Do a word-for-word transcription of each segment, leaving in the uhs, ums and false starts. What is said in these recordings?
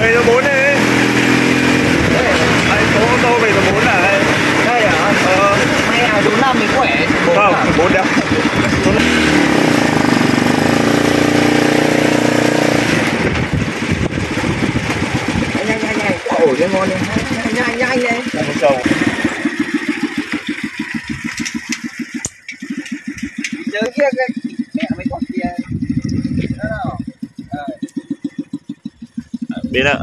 về số bốn đi. Đây, số ô tô về số bốn là đây. Đây hả? Ờ. May là số năm mình khỏe. Không, số bốn đâu. Nhanh nhanh nhanh, quả ổi lên ngon lên. Nhanh nhanh lên. Là một sầu. Nhớ kia cái mẹ mấy con kia. Đó nào. Biết ạ.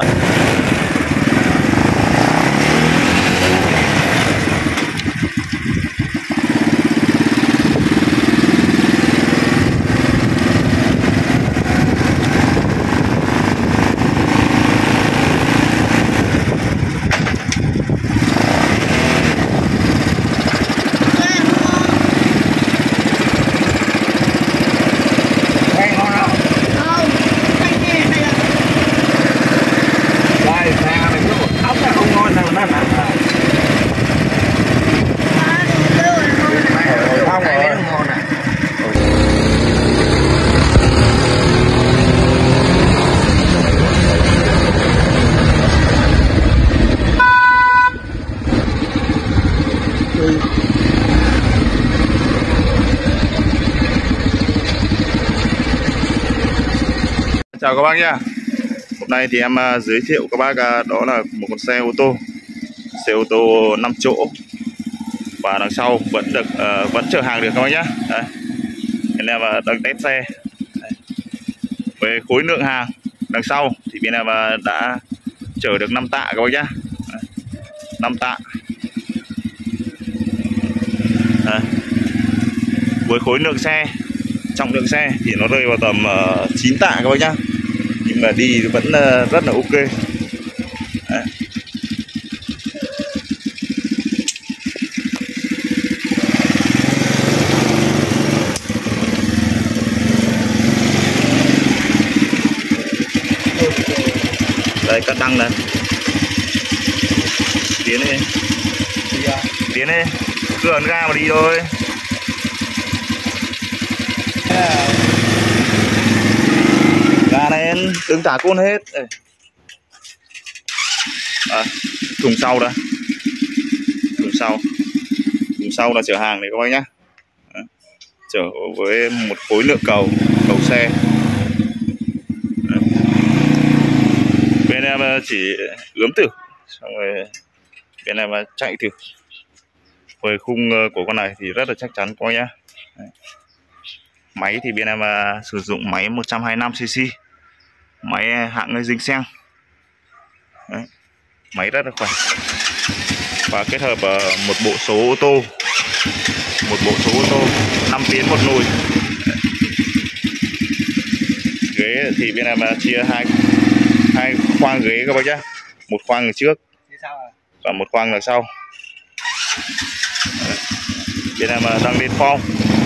Chào các bác nhá. Hôm nay thì em uh, giới thiệu các bác uh, đó là một con xe ô tô, xe ô tô năm chỗ và đằng sau vẫn được uh, vẫn chở hàng được các bác nhá. Đây. Bên em uh, đang test xe. Đây. Với khối lượng hàng đằng sau thì bên em uh, đã chở được năm tạ các bác nhá. Đây. năm tạ. Đây. Với khối lượng xe, trọng lượng xe thì nó rơi vào tầm uh, chín tạ các bác nhá. Nhưng mà đi vẫn uh, rất là ok. Đấy. Đây cắt đăng này. Tiến đi. Tiến đi. Cứ ấn ga mà đi thôi. Ga lên, đừng thả côn hết. À, thùng sau đây. Thùng sau. Thùng sau là chở hàng này các bác nhá. Đấy. Chở với một khối lượng cầu, cầu xe. Đấy. Bên em chỉ ướm thử, xong rồi bên em chạy thử. Với khung của con này thì rất là chắc chắn các bác nhá. Đấy. Máy thì bên em uh, sử dụng máy một trăm hai mươi lăm xê xê, máy hãng dính xeng. Đấy. Máy rất là khỏe và kết hợp uh, một bộ số ô tô, một bộ số ô tô năm tiến một nồi. Ghế thì bên em uh, chia hai hai khoang ghế các bác nhá, một khoang ở trước và một khoang ở sau. Đấy. Bên em uh, đang lên form.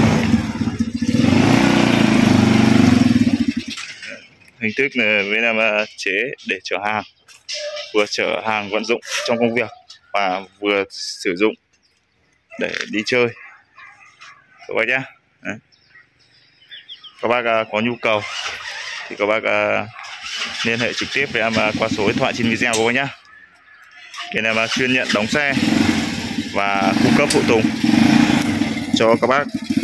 Hình thức là bên em chế để chở hàng, vừa chở hàng vận dụng trong công việc và vừa sử dụng để đi chơi các bác nhé. Đấy. Các bác có nhu cầu thì các bác liên hệ trực tiếp với em qua số điện thoại trên video các bác nhé. Bên em chuyên nhận đóng xe và cung cấp phụ tùng cho các bác